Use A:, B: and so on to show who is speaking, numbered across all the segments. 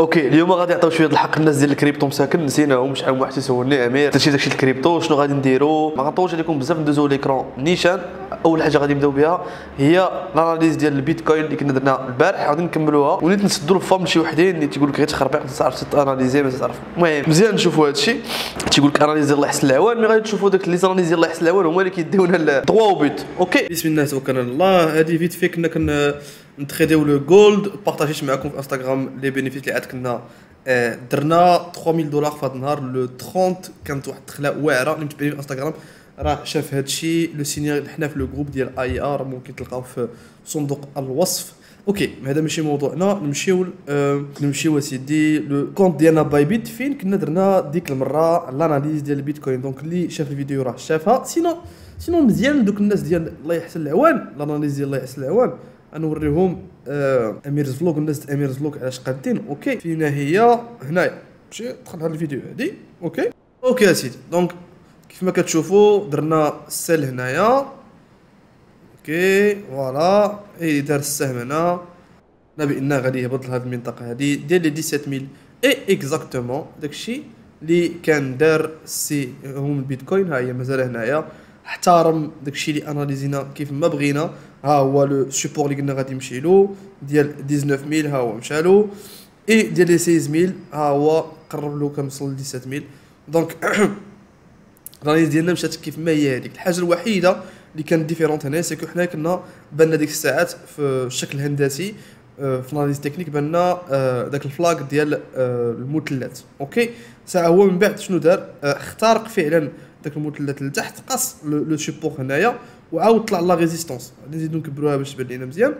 A: اوكي اليوم غادي نعطيو شويه الحق الناس ديال الكريبتو مساكن نسيناهم. شحال من واحد تيسولني امير داكشي الكريبتو شنو غادي نديرو. ما غنطولش عليكم بزاف، ندوزو ليكرون نيشان. اول حاجه غادي نبداو بها هي الاناليز ديال البيتكوين اللي كنا درنا البارح، غادي نكملوها وليت نسدوا الفم شي وحدين اللي تيقول لك غير تخربيق ما تعرفش تاناليزي ما تعرف. المهم مزيان نشوفوا هادشي. تيقول لك اناليز ديال الله يحسن العوان، مي غادي تشوفوا داك لي اناليز ديال الله يحسن العوان هما اللي كيديونا الدغوا وبوت. اوكي بسم الله توكلنا على الله. هذه فيت في كنا نتريديو لو جولد. بارطاجيت معكم في انستغرام لي بينيفيس اللي عاد كنا درنا 3000 دولار في هذا النهار لو 30. كانت واحد الدخله واعره. اللي متبعين في انستغرام راه شاف هادشي لو سينيال. حنا في لو جروب ديال اي ار ممكن تلقاو في صندوق الوصف. اوكي هذا ماشي موضوعنا. نمشيو سيدي لو كونت ديالنا باي بيت فين كنا درنا ديك المره الاناليز ديال البيتكوين. دونك اللي شاف الفيديو راه شافها. سينو مزيان دوك الناس ديال الله يحسن العوان الاناليز ديال الله يحسن العوان غنوريهم اميرز فلوق. الناس اميرز فلوق علاش قادين. اوكي فينا هي هنايا ماشي دخل هذا الفيديو هادي. اوكي يا سيدي. دونك كيف ما كتشوفوا درنا السيل هنايا. اوكي فوالا اي دار السهم هنا بان غادي يهبط لهاد المنطقه هادي ديال لي 17000 اي اكزاكتومون داكشي اللي كان دار سي هم البيتكوين. ها هي مازال هنايا احترم داكشي اللي اناليزينا كيف ما بغينا. ها هو لو سيبور اللي قلنا غادي يمشي له ديال 19000. ها هو مشى له. اي ديال لي 16000 ها هو قرب له كنوصل ل 17000. دونك الاناليز ديالنا مشات كيف ما هي. هذيك الحاجه الوحيده اللي كانت ديفيرونت هنا سيكو حنا كنا بان ديك الساعات في الشكل الهندسي في الاناليز تكنيك بان داك الفلاغ ديال المثلث. اوكي ساعه هو من بعد شنو دار اخترق فعلا داك المثلث لتحت قص لو سيبور هنايا وعاود طلع لا ريزيستونس. غادي نزيدو نكبروها باش تبان لينا مزيان.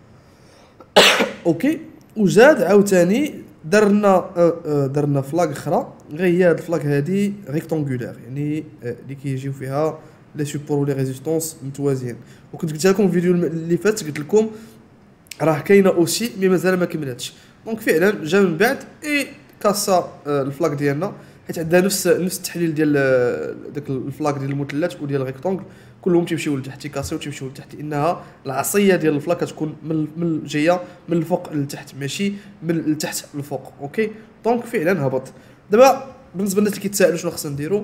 A: اوكي وزاد عاوتاني درنا فلاغ اخرى غير هي هاد الفلاغ هادي ريكتونغولار يعني اللي كيجيو فيها لي سيبور ولي ريزيستونس متوازيين. وكنت قلت لكم في الفيديو اللي فات قلت لكم راه كاينه اوسي مي مازال ما كملاتش. دونك فعلا جا من بعد اي كاسا الفلاغ ديالنا حيت عندها نفس التحليل ديال داك الفلاغ ديال المثلث وديال الريكتونغل كلهم تيمشيو لتحت تيكاسيو تيمشيو لتحت لانها العصيه ديال الفلاغ كتكون من جايه من الفوق لتحت ماشي من التحت للفوق. اوكي دونك فعلا هبط. دابا بالنسبه للناس اللي كيتسائلوا شنو خصنا نديرو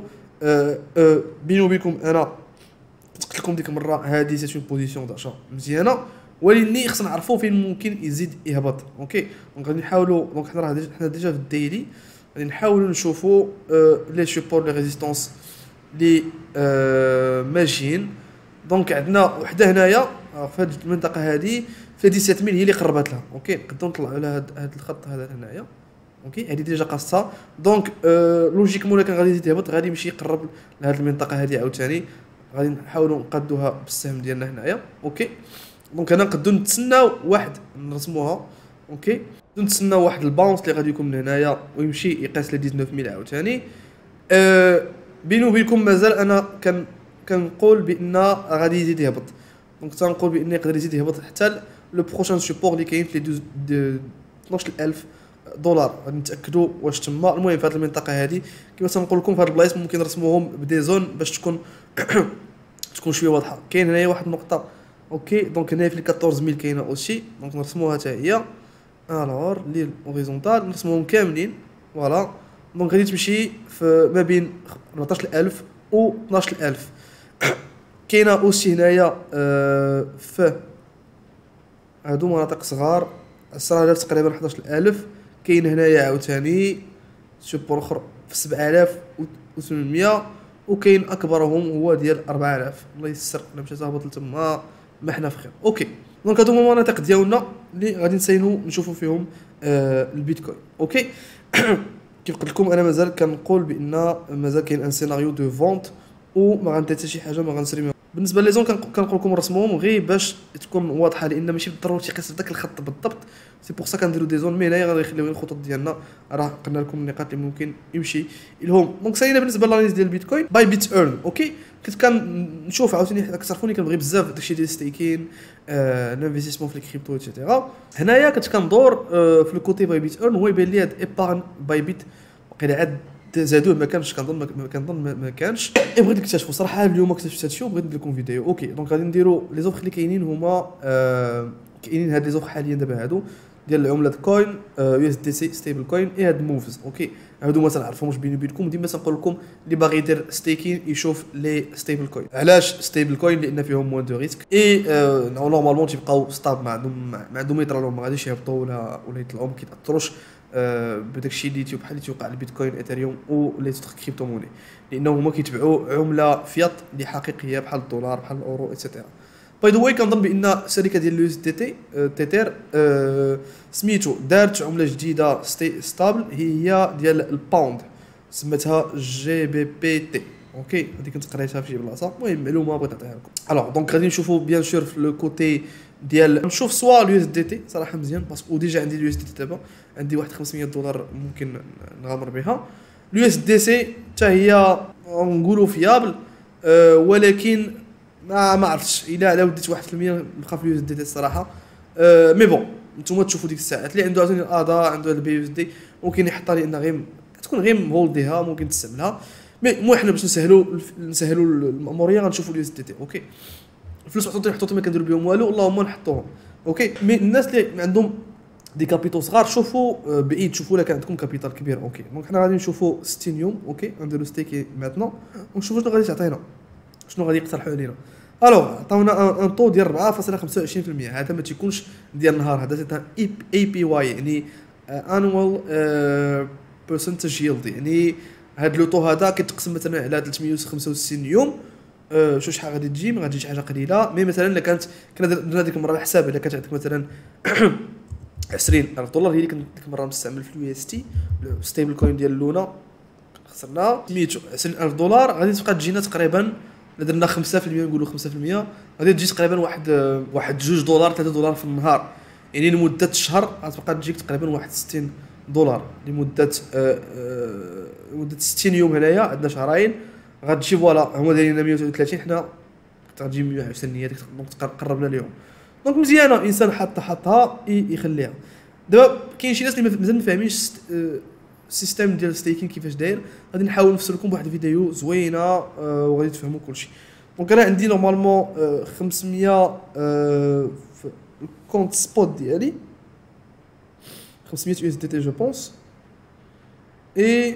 A: بيني وبينكم انا قلت لكم ديك المره هذه سي اون بوزيسيون داشا مزيانه ولكن خصنا نعرفوا فين ممكن يزيد يهبط. اوكي دونك غادي نحاولوا. دونك حنا ديجا في الديلي غادي نحاولوا نشوفوا لي سيبور لي ريزيستونس لي ماشيين. دونك عندنا وحده هنايا في هذه المنطقه هذه في 17000 هي اللي قربت لها. اوكي نقدروا نطلعوا على هذا الخط هذا هنايا. اوكي هذه ديجا قاصه. دونك لوجيكمون كان غادي يزيد يهبط غادي يمشي يقرب لهذه المنطقه هذه عاوتاني. غادي نحاولوا نقادوها بالسهم ديالنا هنايا. اوكي دونك انا نقدروا نتسناو واحد نرسموها. اوكي نتسناو واحد الباونس اللي غادي يكون من هنايا ويمشي يقاس ل 19000 عاوتاني. بيني وبينكم مازال انا كنقول بان غادي يزيد يهبط. دونك تنقول بان يقدر يزيد يهبط حتى لو بروشان سيبور اللي كاين في 12000 دولار. غادي نتاكدوا واش تما. المهم في هذه المنطقه هذه كما تنقول لكم في هذه البلايص ممكن نرسموهم بدي زون باش تكون شويه واضحه. كاين هنايا واحد النقطه. اوكي دونك هنايا في 14000 كاينه اوسي. دونك نرسموها حتى هي الوغ لي اوريزونتال نرسموهم كاملين. فوالا دونك غادي تمشي في ما بين 14000 و 12000. كاينه اوسي هنايا في هادو مناطق صغار 10000 تقريبا 11000. كاين هنايا عاوتاني سوبر اخر في 7800 وكاين اكبرهم هو ديال 4000. الله يسر الا مشى هابط لتما ما حنا في خير. اوكي دونك هادو هما المناطق ديالنا اللي غادي نسينو نشوفوا فيهم البيتكوين. اوكي كيف قلت لكم انا مازال كنقول بان مازال كاين ان سيناريو دو فونت وما غندير حتى شي حاجه ما غنسري. بالنسبه لي زون كنقول لكم رسموهم غير باش تكون واضحه لان ماشي بالضروره تيقيس داك الخط بالضبط. سي بور سا كنديروا دي زون مي هنايا غادي يخليو الخطوط ديالنا راه قلنا لكم النقاط اللي ممكن يمشي لهم. دونك سالينا بالنسبه للاناليز ديال البيتكوين باي بيت ايرن. اوكي كنت كنشوف عاوتاني كتعرفوني كنبغي بزاف داكشي ديال ستيكين الانفستيسمون في الكريبتو ايتترا. هنايا كنت كندور في الكوتي باي بيت ايرن هو يبان لي هاد ايبارن باي بيت وقيلا عاد زادوه ما كانش كنظن ما كانش. بغيت نكتشفوا صراحه اليوم اكتشفت هادشي وبغيت ندير لكم فيديو. اوكي دونك غادي نديروا لي زوفر اللي كاينين هما كاينين هاد لي زوفر حاليا دابا هادو ديال العمله كوين يو اس دي سي ستيبل كوين اي هاد موفز. اوكي هادو ما تنعرفهمش بيني وبينكم، ديما تنقول لكم اللي باغي يدير ستيكين يشوف لي ستيبل كوين. علاش ستيبل كوين؟ لان فيهم موان دو ريسك اي نورمالمون تيبقاو ستاب، ما عندهم يطرا لهم، ما غاديش يهبطوا ولا يطلعوا، ما كيتاثروش بداك الشيء اللي بحال اللي توقع البيتكوين ايثيريوم و لي توت كريبتو موني، لانه هما كيتبعوا عمله فيات اللي حقيقيه بحال الدولار بحال الاورو ايتترا. باي ذا واي كنظن بان الشركه ديال اليو اس دي تي تيتير سميتو دارت عمله جديده ستابل هي ديال الباوند، سميتها جي بي بي تي. اوكي هذيك كنت قريتها في شي بلاصه، المهم معلومه بغيت نعطيها لكم. الوغ دونك غادي نشوفوا بيان سور في لو كوتي ديال نشوف سوا اليو اس دي تي صراحه مزيان، باسكو ديجا عندي اليو اس دي تي دابا عندي واحد $500 ممكن نغامر بها. اليو اس دي سي حتى هي نقولوا فيابل، ولكن ما عرفتش الا على وديت 1% نبقى في اليو اس دي تي الصراحه. مي بون نتوما تشوفوا ديك الساعات اللي عنده عاوتاني الادا عنده البي يو اس دي ممكن يحطها، لان غير تكون غير مهولديها ممكن تستعملها. مي مو حنا باش نسهلوا الماموريه غنشوفوا اليو اس دي تي. اوكي الفلوس محطوطين ما كنديروا بهم والو، اللهم نحطوهم. اوكي مي الناس اللي عندهم دي كابيتال صغار شوفوا بعيد، شوفوا الا كان عندكم كابيتال كبير. اوكي دونك حنا غادي نشوفوا 60 يوم. اوكي نديروا ستيكي ماتنون ونشوفوا شنو غادي تعطينا، شنو غادي يقترحوا علينا. الوغ عطاونا ان طو ديال 4.25%. هذا ما تيكونش ديال النهار، هذا تاع اي بي واي يعني انوال برسنتج يلد، يعني هاد لو طو هذا كيتقسم مثلا على 365 يوم. شحال غادي تجي؟ ما غاديش حاجه قليله. مي مثلا الا كانت كنا درنا ديك المره الحساب، الا كانت عندك مثلا $20 هي اللي كنت ديك المره مستعمل في اليو اس تي ستيبل كوين ديال لونا، خسرنا سميتو $20 غادي تبقى تجينا تقريبا درنا 5%، نقولوا 5% غادي تجي تقريبا واحد $2 $3 في النهار، يعني لمده الشهر غتبقى تجيك تقريبا واحد $60 لمده مده 60 يوم. هنايا عندنا شهرين غتجي فوالا هما دايرين 130، حنا غتجي 120 ديك دونك قربنا ليهم. دونك مزيانه انسان حطها يخليها. دابا كاين شي ناس اللي مازال ما فاهمينش السيستم ديال ستيكين كيفاش داير، غادي نحاول نفسر لكم بواحد الفيديو زوينه وغادي تفهموا كلشي. دونك انا عندي نورمالمون 500 في الكونت سبوت ديالي 500 يو اس دي تي جو بونس، اي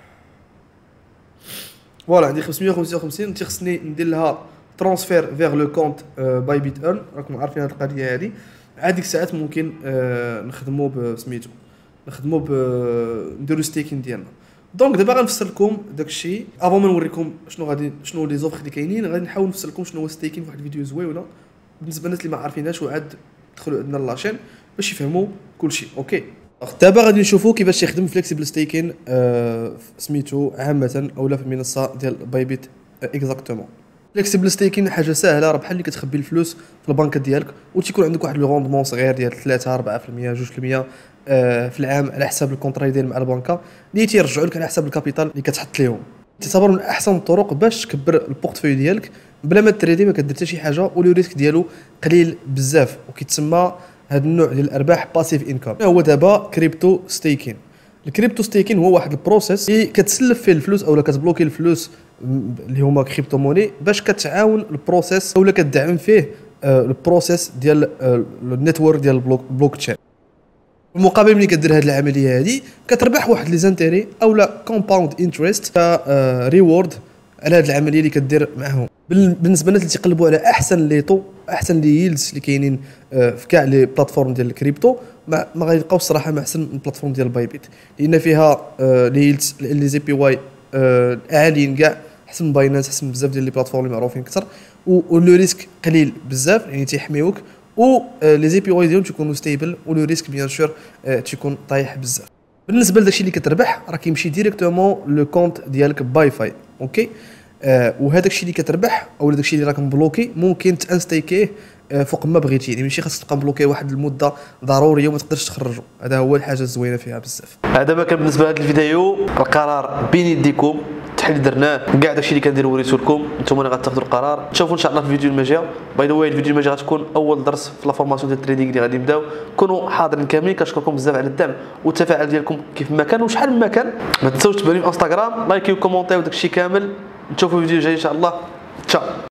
A: فوالا عندي 555 تيخصني ندير لها ترانسفير فيغ لو كونت باي بيت ايرن. راكم عارفين هذه القضيه هذه. هذيك الساعات ممكن نخدموا بسميتو نخدموا نديروا ستيكين ديالنا. دونك دابا غنفسر لكم داكشي افون ما نوريكم شنو لي زوفر اللي كاينين. غادي نحاول نفسر لكم شنو هو ستيكين في واحد الفيديو زويونه بالنسبه للناس اللي ما عارفينهاش، وعاد دخلوا عندنا لاشين باش يفهموا كلشي. اوكي دابا غادي نشوفوا كيفاش يخدم فليكسيبل ستيكين سميتو عامه اولا في المنصه ديال بايبيت اكزاكتومون. فليكسيبل ستيكين حاجه ساهله، راه بحال اللي كتخبي الفلوس في البنكه ديالك وتيكون عندك واحد لو روندمون صغير ديال 3 4% 2% في العام على حساب الكونطرا ديال مع البنكه اللي تيرجعوا لك على حساب الكابيتال اللي كتحط ليهم. تعتبر من احسن الطرق باش تكبر البورتفوي ديالك بلا ما تريدي، ما كدير حتى شي حاجه ولو ريسك ديالو قليل بزاف، وكيتسمى هذا النوع ديال الارباح باسيف انكم. هو دابا كريبتو ستيكين. الكريبتو ستيكين هو واحد البروسيس اللي كتسلف فيه الفلوس اولا كتبلوكي الفلوس اللي هما كريبتو موني باش كتعاون البروسيس اولا كتدعم فيه البروسيس ديال النيتورك ديال البلوك تشين. المقابل ملي كدير هذه العمليه هذه كتربح واحد لي زانتيري اولا كومباوند انتريست ريورد على هذه العمليه اللي كدير معاهم. بالنسبه للناس اللي تيقلبوا على احسن لي طو احسن لي ييلدز اللي كاينين في كاع لي بلاتفورم ديال الكريبتو، ما غيلقاوش الصراحه ما احسن من البلاتفورم ديال بايبيت، لان فيها لي ييلدز لي زي بي واي عاليين كاع، احسن من باينانس، احسن بزاف ديال لي بلاتفورم اللي معروفين اكثر، ولو ريسك قليل بزاف يعني تيحميوك، و لي زي بي واي ديالهم تيكونوا ستيبل، ولو ريسك بيان سور تيكون طايح بزاف. بالنسبه لداكشي اللي كتربح راه كيمشي ديريكتومون لو كونت ديالك باي فاي. اوكي وهذاك الشيء اللي كتربح او داك الشيء اللي راك مبلوكي ممكن تانستيكيه فوق ما بغيتي، يعني ماشي خاصك تبقى مبلوكي واحد المده ضروريه وما تقدرش تخرجه. هذا هو الحاجه الزوينه فيها بزاف. هذا ما كان بالنسبه لهذا الفيديو، القرار بين يديكم، التحليل درناه كاع داكشي اللي كندير وريتو لكم، نتوما اللي غتاخذوا القرار. نشوفوا ان شاء الله في الفيديو المجاي. باي ذا واي الفيديو المجاي غتكون اول درس في لا فورماسيون ديال التريدينغ اللي غادي نبداو. كونوا حاضرين كاملين، كنشكركم بزاف على الدعم والتفاعل ديالكم كيف ما كان وشحال من مكان. ما تنساوش تبعوني في انستغرام، لايكيو وكومونتيو وداكشي كامل. نشوفوا الفيديو الجاي ان شاء الله. تشاو.